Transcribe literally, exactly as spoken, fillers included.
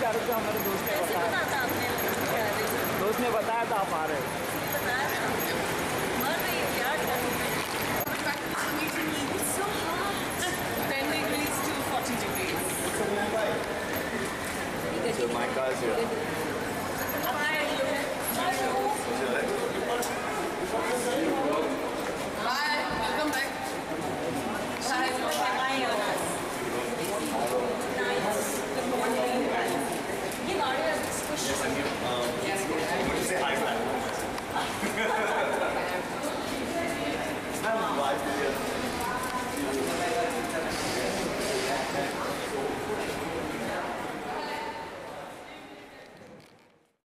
रुक जा हमारे दोस्त ने बताया था आपने दोस्त ने बताया था आप आ रहे हो बताया था मर रही हो यार It's so hot ten degrees to forty degrees So my car is here. Bye Bye welcome back Bye Nice good morning ये गाड़ी है कुछ Yes, and you um yes you want to say hi to that I'm live here